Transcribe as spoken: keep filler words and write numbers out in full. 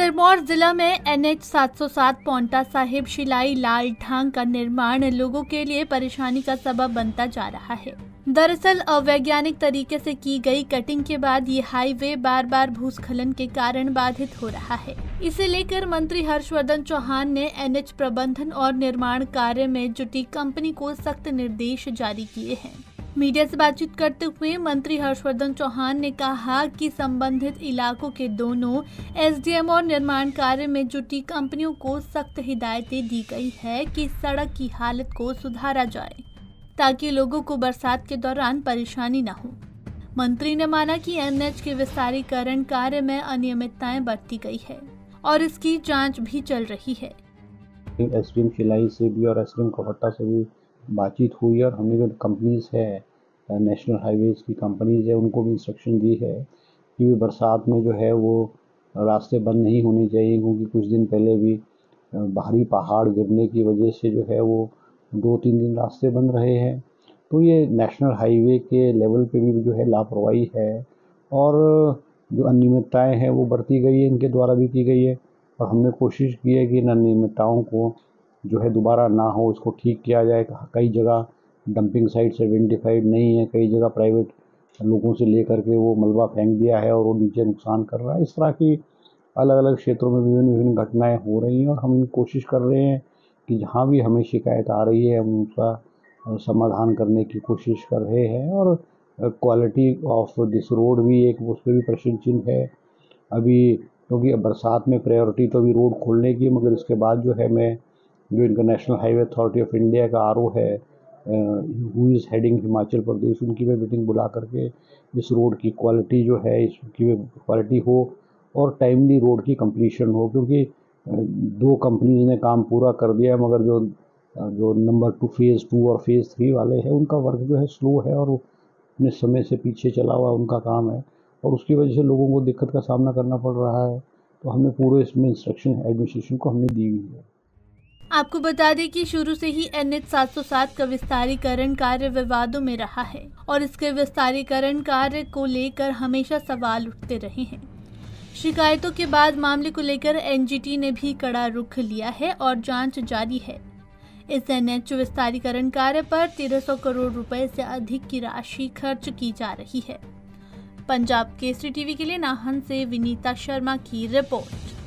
सिरमौर जिला में N H सात सौ सात पौंटा साहिब शिलाई लाल ढांग का निर्माण लोगों के लिए परेशानी का सबब बनता जा रहा है। दरअसल अवैज्ञानिक तरीके से की गई कटिंग के बाद ये हाईवे बार बार भूस्खलन के कारण बाधित हो रहा है। इसे लेकर मंत्री हर्षवर्धन चौहान ने एन एच प्रबंधन और निर्माण कार्य में जुटी कंपनी को सख्त निर्देश जारी किए हैं। मीडिया से बातचीत करते हुए मंत्री हर्षवर्धन चौहान ने कहा कि संबंधित इलाकों के दोनों एस डी एम और निर्माण कार्य में जुटी कंपनियों को सख्त हिदायतें दी गई है कि सड़क की हालत को सुधारा जाए ताकि लोगों को बरसात के दौरान परेशानी न हो। मंत्री ने माना कि एन एच के विस्तारीकरण कार्य में अनियमितताएं बरती गई है और इसकी जांच भी चल रही है। एस डी एम शिलाई से भी और एस डी एम कोहट्टा से भी बातचीत हुई और हमने जो कंपनीज है नेशनल हाईवेज की कंपनीज है उनको भी इंस्ट्रक्शन दी है कि बरसात में जो है वो रास्ते बंद नहीं होने चाहिए, क्योंकि कुछ दिन पहले भी भारी पहाड़ गिरने की वजह से जो है वो दो तीन दिन रास्ते बंद रहे हैं। तो ये नेशनल हाईवे के लेवल पे भी जो है लापरवाही है और जो अनियमितताएँ हैं वो बरती गई है, इनके द्वारा भी की गई है और हमने कोशिश की है कि इन अनियमितताओं को जो है दोबारा ना हो, उसको ठीक किया जाए। कई जगह डंपिंग साइट्स आइडेंटिफाइड नहीं है, कई जगह प्राइवेट लोगों से लेकर के वो मलबा फेंक दिया है और वो नीचे नुकसान कर रहा है। इस तरह की अलग अलग क्षेत्रों में विभिन्न विभिन्न घटनाएं हो रही हैं और हम कोशिश कर रहे हैं कि जहां भी हमें शिकायत आ रही है हम उसका समाधान करने की कोशिश कर रहे हैं। और क्वालिटी ऑफ दिस रोड भी एक उस पर भी प्रश्न चिन्ह है अभी, क्योंकि तो बरसात में प्रायोरिटी तो अभी रोड खोलने की, मगर इसके बाद जो है मैं जो इनका National Highway Authority of India का आर ओ है who is heading Himachal Pradesh, उनकी मैं मीटिंग बुला करके इस रोड की क्वालिटी जो है इसकी क्वालिटी हो और टाइमली रोड की कंप्लीशन हो, क्योंकि दो कंपनीज ने काम पूरा कर दिया है मगर जो जो नंबर टू फेज़ टू और फेज़ थ्री वाले हैं उनका वर्क जो है स्लो है और अपने समय से पीछे चला हुआ उनका काम है और उसकी वजह से लोगों को दिक्कत का सामना करना पड़ रहा है। तो हमने पूरे इसमें इंस्ट्रक्शन एडमिनिस्ट्रेशन को हमने दी हुई है। आपको बता दें कि शुरू से ही एन एच सात सौ सात का विस्तारीकरण कार्य विवादों में रहा है और इसके विस्तारीकरण कार्य को लेकर हमेशा सवाल उठते रहे हैं। शिकायतों के बाद मामले को लेकर एन जी टी ने भी कड़ा रुख लिया है और जांच जारी है। इस एन एच विस्तारीकरण कार्य पर तेरह सौ करोड़ रुपए से अधिक की राशि खर्च की जा रही है। पंजाब केसरी टीवी के लिए नाहन से विनीता शर्मा की रिपोर्ट।